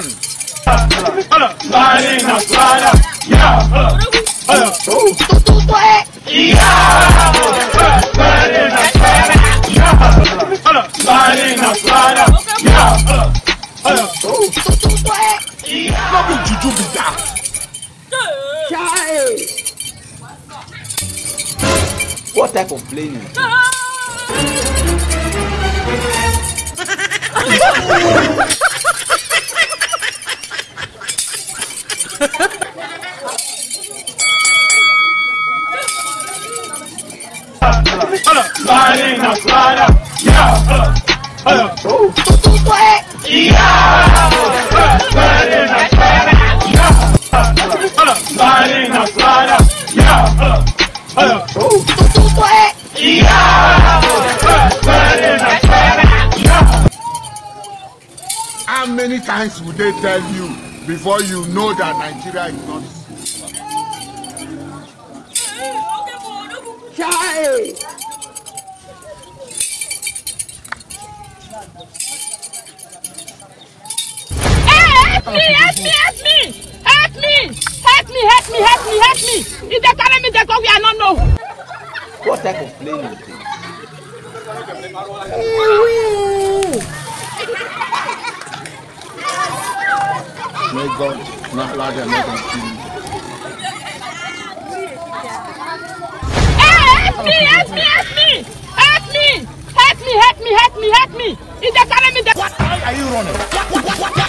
man. What type of plane is it? How many times would they tell you before you know that Nigeria is not? Chai! Help me! If they carry me, they go, we are not know. What type of plane is it? May God not allow them to kill you. Help me! If they carry me, they... What are you running? What?